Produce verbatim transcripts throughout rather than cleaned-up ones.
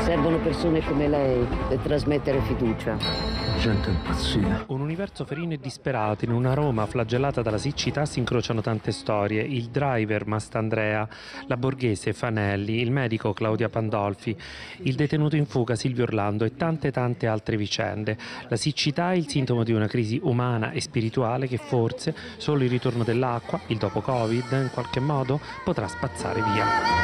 Servono persone come lei per trasmettere fiducia. Gente impazzita. Un universo ferino e disperato. In una Roma flagellata dalla siccità si incrociano tante storie. Il driver Mastandrea, la borghese Fanelli, il medico Claudia Pandolfi, il detenuto in fuga Silvio Orlando e tante tante altre vicende. La siccità è il sintomo di una crisi umana e spirituale che forse solo il ritorno dell'acqua, il dopo Covid, in qualche modo potrà spazzare via.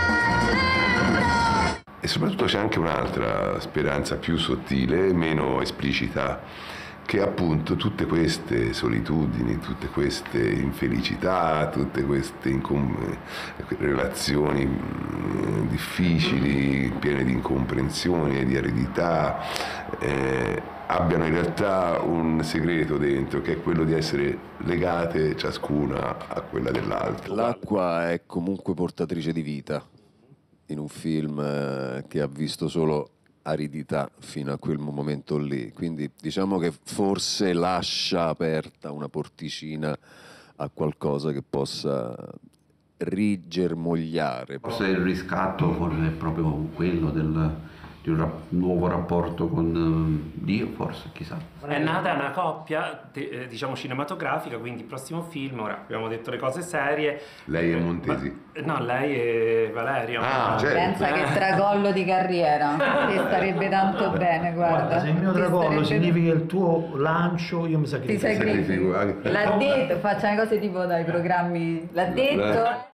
E soprattutto c'è anche un'altra speranza più sottile, meno esplicita, che appunto tutte queste solitudini, tutte queste infelicità, tutte queste incom- relazioni mh, difficili, piene di incomprensioni e di aridità, eh, abbiano in realtà un segreto dentro, che è quello di essere legate ciascuna a quella dell'altra. L'acqua è comunque portatrice di vita. In un film eh, che ha visto solo aridità fino a quel momento lì, quindi diciamo che forse lascia aperta una porticina a qualcosa che possa rigermogliare. Forse il riscatto forse è proprio quello del, di un rap- nuovo rapporto con uh, Dio, forse, chissà. È nata una coppia, te- diciamo, cinematografica, quindi il prossimo film, ora abbiamo detto le cose serie. Lei è Montesi? Ma, no, lei è Valerio. Ah, certo. Pensa che tracollo di carriera, ti starebbe tanto bene, guarda. Guarda, se il mio Ti tracollo starebbe- significa il tuo lancio, io mi Ti sacrifico. sacrifichi. Sacrifico anche- L'ha detto, facciamo cose tipo dai programmi, l'ha detto.